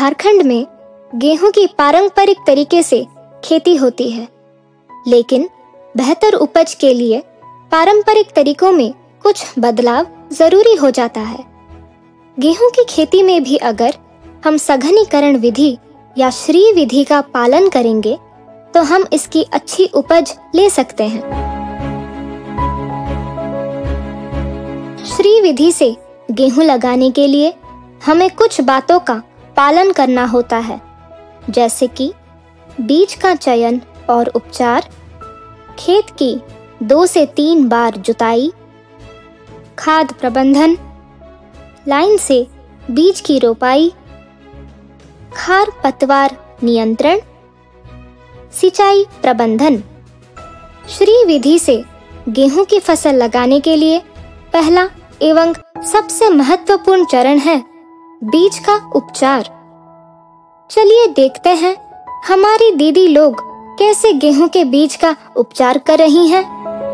झारखंड में गेहूं की पारंपरिक तरीके से खेती होती है, लेकिन बेहतर उपज के लिए पारंपरिक तरीकों में कुछ बदलाव जरूरी हो जाता है। गेहूं की खेती में भी अगर हम सघनीकरण विधि या श्री विधि का पालन करेंगे तो हम इसकी अच्छी उपज ले सकते हैं। श्री विधि से गेहूं लगाने के लिए हमें कुछ बातों का पालन करना होता है, जैसे कि बीज का चयन और उपचार, खेत की 2 से 3 बार जुताई, खाद प्रबंधन, लाइन से बीज की रोपाई, खार पतवार नियंत्रण, सिंचाई प्रबंधन। श्री विधि से गेहूं की फसल लगाने के लिए पहला एवं सबसे महत्वपूर्ण चरण है बीज का उपचार। चलिए देखते हैं हमारी दीदी लोग कैसे गेहूं के बीज का उपचार कर रही हैं।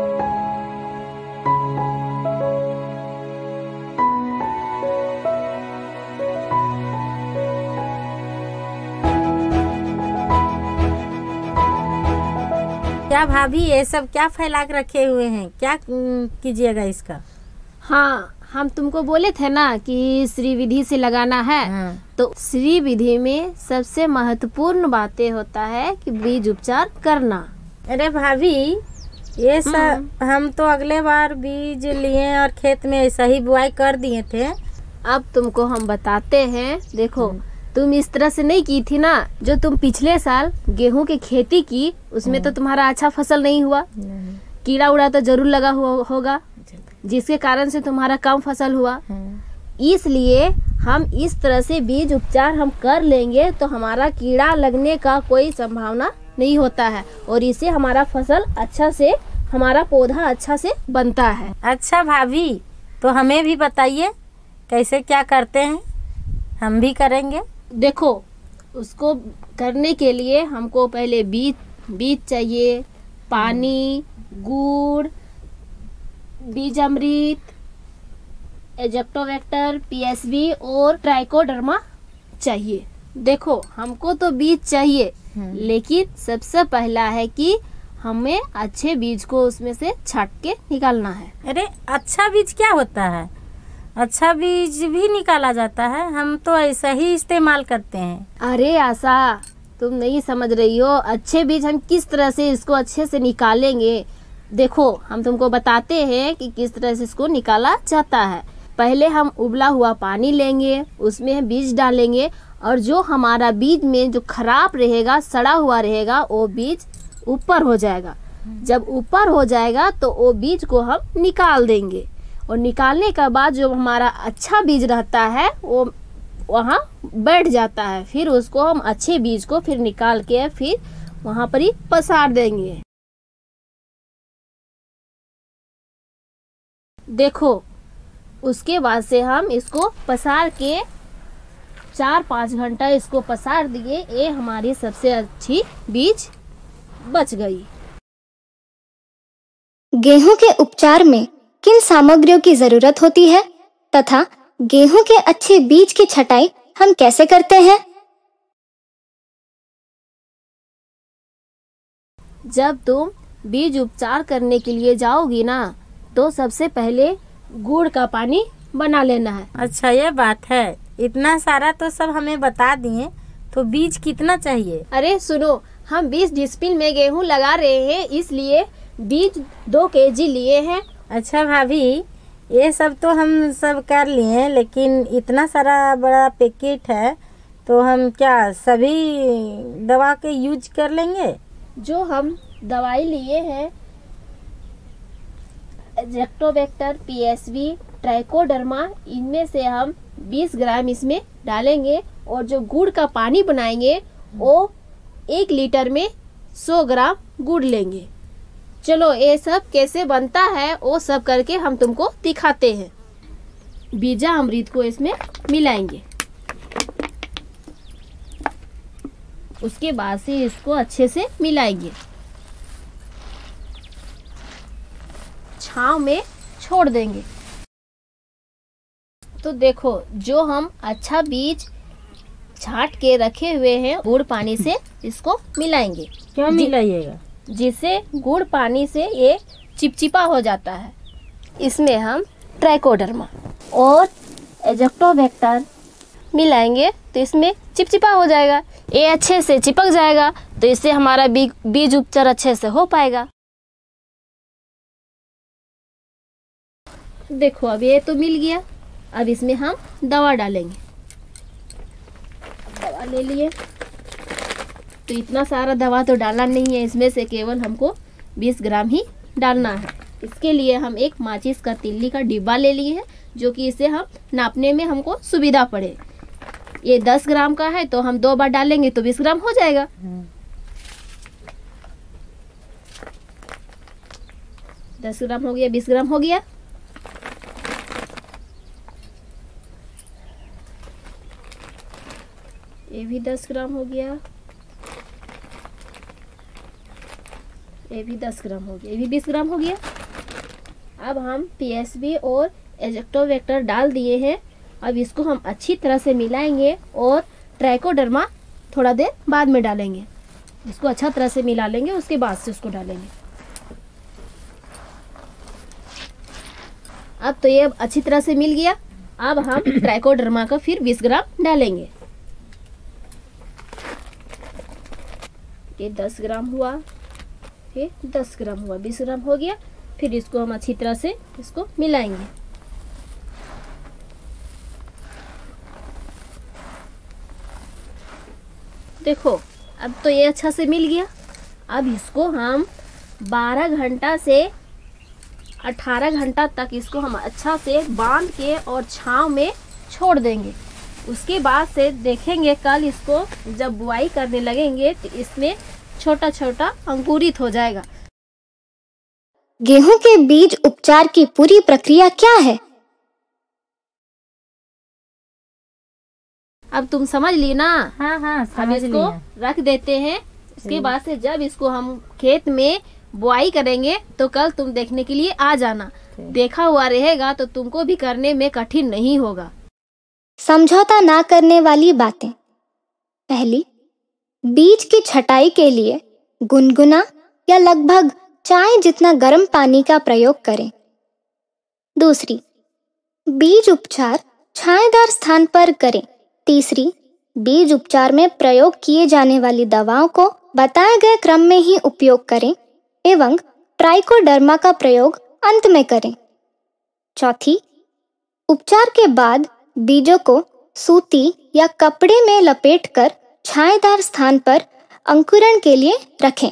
क्या भाभी, ये सब क्या फैला के रखे हुए हैं? क्या कीजिएगा इसका? हाँ, हम तुमको बोले थे ना कि श्री विधि से लगाना है। तो श्री विधि में सबसे महत्वपूर्ण बातें होता है कि बीज उपचार करना। अरे भाभी, ये सब हम तो अगले बार बीज लिए और खेत में ऐसा ही बुआई कर दिए थे। अब तुमको हम बताते हैं। देखो, तुम इस तरह से नहीं की थी ना। जो तुम पिछले साल गेहूं की खेती की उसमें तो तुम्हारा अच्छा फसल नहीं हुआ। कीड़ा उड़ा तो जरूर लगा हुआ होगा, जिसके कारण से तुम्हारा कम फसल हुआ। इसलिए हम इस तरह से बीज उपचार हम कर लेंगे तो हमारा कीड़ा लगने का कोई संभावना नहीं होता है और इससे हमारा फसल अच्छा से, हमारा पौधा अच्छा से बनता है। अच्छा भाभी, तो हमें भी बताइए कैसे क्या करते हैं, हम भी करेंगे। देखो, उसको करने के लिए हमको पहले बीज चाहिए, पानी, गुड़, बीज अमृत, एजोक्टोवेक्टर, पीएसबी और ट्राइकोडर्मा चाहिए। देखो, हमको तो बीज चाहिए, लेकिन सबसे पहला है कि हमें अच्छे बीज को उसमें से छांट के निकालना है। अरे, अच्छा बीज क्या होता है? अच्छा बीज भी निकाला जाता है? हम तो ऐसा ही इस्तेमाल करते हैं। अरे आशा, तुम नहीं समझ रही हो। अच्छे बीज हम किस तरह से इसको अच्छे से निकालेंगे, देखो हम तुमको बताते हैं कि किस तरह से इसको निकाला जाता है। पहले हम उबला हुआ पानी लेंगे, उसमें बीज डालेंगे और जो हमारा बीज में जो खराब रहेगा, सड़ा हुआ रहेगा, वो बीज ऊपर हो जाएगा। जब ऊपर हो जाएगा तो वो बीज को हम निकाल देंगे और निकालने के बाद जो हमारा अच्छा बीज रहता है वो वहाँ बैठ जाता है। फिर उसको हम अच्छे बीज को फिर निकाल के फिर वहाँ पर ही पसार देंगे। देखो, उसके बाद से हम इसको पसार के 4-5 घंटा इसको पसार दिए, ये हमारी सबसे अच्छी बीज बच गई। गेहूं के उपचार में किन सामग्रियों की जरूरत होती है तथा गेहूं के अच्छे बीज की छटाई हम कैसे करते हैं? जब तुम बीज उपचार करने के लिए जाओगी ना, तो सबसे पहले गुड़ का पानी बना लेना है। अच्छा, ये बात है। इतना सारा तो सब हमें बता दिए, तो बीज कितना चाहिए? अरे सुनो, हम 20 डिस्पिल में गेहूं लगा रहे हैं, इसलिए बीज 2 केजी लिए हैं। अच्छा भाभी, ये सब तो हम सब कर लिए, लेकिन इतना सारा बड़ा पैकेट है तो हम क्या सभी दवा के यूज कर लेंगे? जो हम दवाई लिए हैं, एजोक्टोवेक्टर, पीएसबी, ट्राइकोडर्मा, इनमें से हम 20 ग्राम इसमें डालेंगे और जो गुड़ का पानी बनाएंगे वो 1 लीटर में 100 ग्राम गुड़ लेंगे। चलो, ये सब कैसे बनता है वो सब करके हम तुमको दिखाते हैं। बीजा अमृत को इसमें मिलाएंगे, उसके बाद से इसको अच्छे से मिलाएंगे, छांव में छोड़ देंगे। तो देखो, जो हम अच्छा बीज छाट के रखे हुए हैं गुड़ पानी से इसको मिलाएंगे। क्या मिलाइएगा? जिससे गुड़ पानी से ये चिपचिपा हो जाता है। इसमें हम ट्राइकोडर्मा और एजोक्टोबैक्टर मिलाएंगे तो इसमें चिपचिपा हो जाएगा, ये अच्छे से चिपक जाएगा, तो इससे हमारा बीज उपचार अच्छे से हो पाएगा। देखो अब ये तो मिल गया, अब इसमें हम दवा डालेंगे। दवा ले लिए, तो इतना सारा दवा तो डालना नहीं है, इसमें से केवल हमको 20 ग्राम ही डालना है। इसके लिए हम एक माचिस का तिल्ली का डिब्बा ले लिए हैं, जो कि इसे हम नापने में हमको सुविधा पड़े। ये 10 ग्राम का है तो हम 2 बार डालेंगे तो 20 ग्राम हो जाएगा। 10 ग्राम हो गया, 20 ग्राम हो गया। ये भी 10 ग्राम हो गया, ये भी 10 ग्राम हो गया, ये भी 20 ग्राम हो गया। अब हम पीएसबी और एजोक्टोबैक्टर डाल दिए हैं। अब इसको हम अच्छी तरह से मिलाएंगे और ट्राइकोडर्मा थोड़ा देर बाद में डालेंगे। इसको अच्छा तरह से मिला लेंगे, उसके बाद से उसको डालेंगे। अब तो ये अच्छी तरह से मिल गया। अब हम ट्राइकोडर्मा का फिर 20 ग्राम डालेंगे। ये 10 ग्राम हुआ, फिर 10 ग्राम हुआ, 20 ग्राम हो गया। फिर इसको हम अच्छी तरह से इसको मिलाएंगे। देखो अब तो ये अच्छा से मिल गया। अब इसको हम 12 घंटा से 18 घंटा तक इसको हम अच्छा से बांध के और छांव में छोड़ देंगे। उसके बाद से देखेंगे कल इसको जब बुआई करने लगेंगे तो इसमें छोटा छोटा अंकुरित हो जाएगा। गेहूं के बीज उपचार की पूरी प्रक्रिया क्या है? अब तुम समझ ली ना? हाँ अब समझ इसको लिया। रख देते हैं। उसके बाद से जब इसको हम खेत में बुआई करेंगे तो कल तुम देखने के लिए आ जाना। देखा हुआ रहेगा तो तुमको भी करने में कठिन नहीं होगा। समझौता ना करने वाली बातें। पहली, बीज की छटाई के लिए गुनगुना या लगभग चाय जितना गर्म पानी का प्रयोग करें। दूसरी, बीज उपचार छायादार स्थान पर करें। तीसरी, बीज उपचार में प्रयोग किए जाने वाली दवाओं को बताए गए क्रम में ही उपयोग करें एवं ट्राइकोडर्मा का प्रयोग अंत में करें। चौथी, उपचार के बाद बीजों को सूती या कपड़े में लपेटकर छायादार स्थान पर अंकुरण के लिए रखें।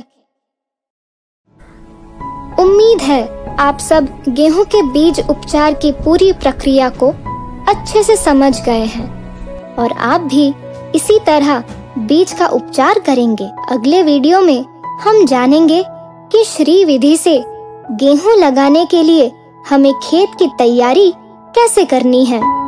उम्मीद है आप सब गेहूं के बीज उपचार की पूरी प्रक्रिया को अच्छे से समझ गए हैं और आप भी इसी तरह बीज का उपचार करेंगे। अगले वीडियो में हम जानेंगे कि श्री विधि से गेहूं लगाने के लिए हमें खेत की तैयारी कैसे करनी है।